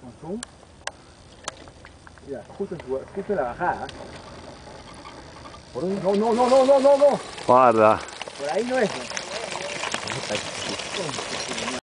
Con zoom. Mira, justo en la bajada. ¿Por dónde? No, no, no, no, no, no, no. Guarda. Por ahí no es.